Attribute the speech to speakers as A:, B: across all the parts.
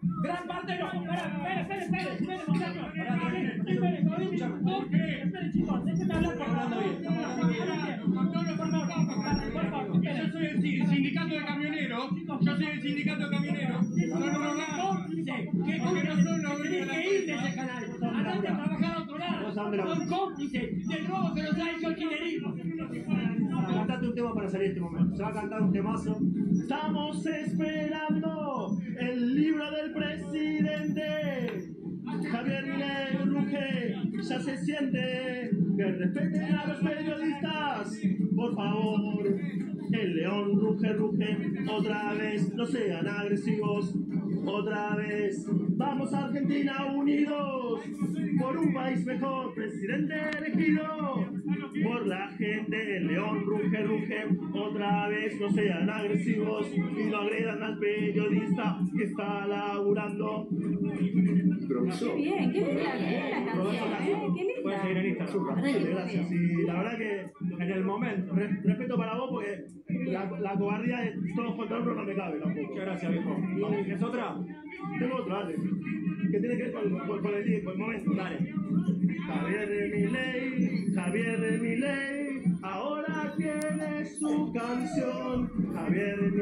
A: Gran parte de los... Espere, muchachos. Espere, chicos, déjenme hablar, por favor.
B: Yo soy el sindicato de camioneros. Yo soy el sindicato de camioneros.
A: Que no son los dueños de la empresa. Ese canal. Andate a trabajar a otro lado. Son cómplices del robo que nos ha hecho el kirchnerismo.
C: Cantate un tema para salir de este momento. Se va a cantar un temazo. Estamos esperando el libro del presidente. Javier Milei ruge, ya se siente. Que respeten a los periodistas, por favor. El león ruge, otra vez, no sean agresivos, otra vez. Vamos a Argentina unidos, por un país mejor, presidente elegido, por la gente. El león ruge, otra vez, no sean agresivos y no agredan al periodista que está laburando.
D: Qué bien, qué linda la canción, qué linda.
C: Puedes seguir en Instagram. Gracias. Y la verdad que en el momento, respeto para vos porque la cobardía de todos contra uno no me cabe tampoco.
B: Muchas gracias, viejo. ¿Tienes otra?
C: Tengo otra, dale. Que tiene que ver con el día, con el momento. Dale. Javier Milei, ahora tiene su canción. Javier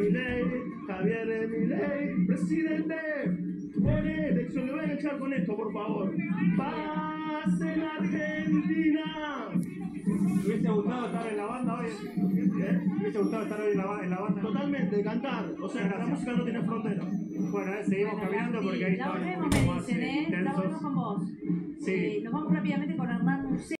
C: Milei, presidente. Buena elección, le voy a echar con esto, por favor. Paz en Argentina.
B: ¿Te hubiese gustado estar en la banda hoy? ¿Te hubiese gustado estar hoy en la banda?
C: Totalmente, cantar. O sea, la música no tiene frontera.
B: Bueno, seguimos caminando porque ahí
D: La
B: está
D: volvemos,
B: un poco
D: me
B: más
D: dicen, la volvemos
B: intensos.
D: con vos.
C: Sí.
D: Nos vamos rápidamente con Hernán Museo.